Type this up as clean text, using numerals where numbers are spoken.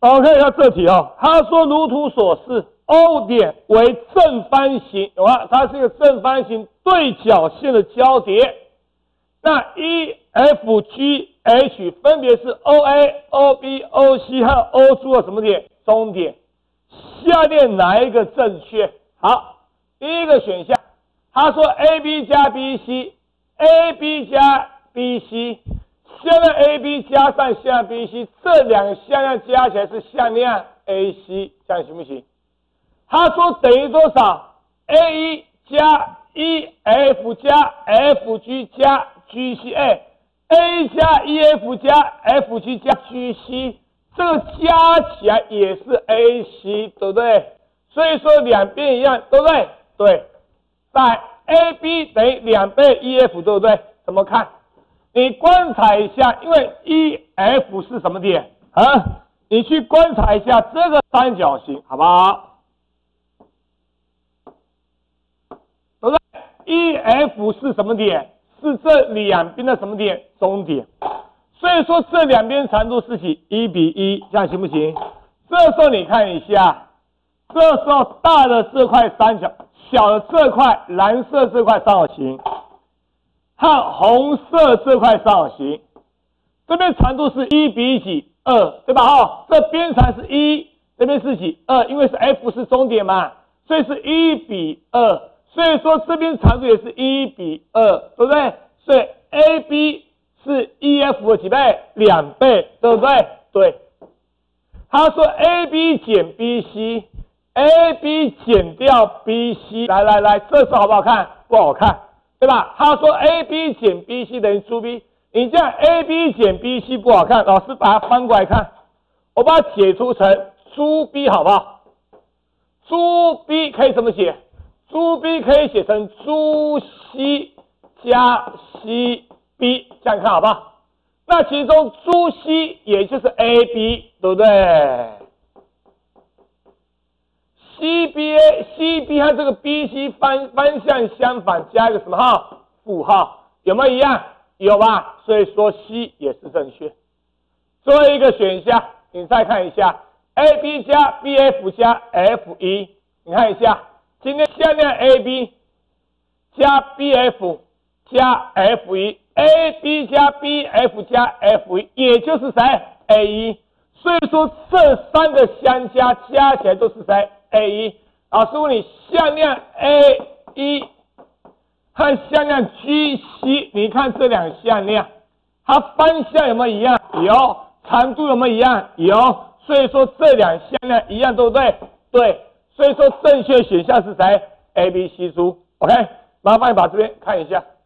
OK， 要这题哦。他说如图所示 ，O 点为正方形，有吗？它是一个正方形对角线的交叠。那 EFGH 分别是 OA、OB、OC 和 OZ 的什么点？中点。下列哪一个正确？好，第一个选项，他说 AB 加 BC，AB 加 BC。向量 AB 加上向量 BC， 这两个向量加起来是向量 AC， 这样行不行？他说等于多少 ？A1 加 EF 加 FG 加 GC，A 加 EF 加 FG 加 GC， 这个加起来也是 AC， 对不对？所以说两边一样，对不对？对，在 AB 等于2倍 EF， 对不对？怎么看？你观察一下，因为 EF 是什么点啊？你去观察一下这个三角形，好不好？对不对 ？EF 是什么点？是这两边的什么点？中点。所以说这两边长度是1:1，这样行不行？这时候你看一下，这时候大的这块三角，小的这块蓝色这块三角形。和红色这块三角形，这边长度是1:2，对吧？哦，这边长是1，这边是几？2，因为是 F 是中点嘛，所以是1:2。所以说这边长度也是1:2，对不对？所以 AB 是 EF 的几倍？2倍，对不对？对。他说 AB 减 BC，AB 减掉 BC， 来，这时候好不好看？不好看。对吧？他说 AB 减 BC 等于猪 B， 你这样 AB 减 BC 不好看，老师把它翻过来看，我把它解除成猪 B 好不好？猪 B 可以怎么写？猪 B 可以写成猪 C 加 CB， 这样看好不好？那其中猪 C 也就是 AB， 对不对？CB 和这个 BC 方向相反，加一个什么号？负号，有没有一样？有吧？所以说 C 也是正确。最后一个选项，你再看一下 ，AB 加 BF 加 F1， 你看一下，今天向量 AB 加 BF 加 F1，AB 加 BF 加 F1， 也就是谁 ？A1。所以说这三个相加起来都是谁？ A1， 老师问你，向量 A1 和向量 GC， 你看这两个向量，它方向有没有一样？有。长度有没有一样？有。所以说这两个向量一样，对不对？对。所以说正确选项是谁 ？A、B、C 猪。OK， 麻烦你把这边看一下。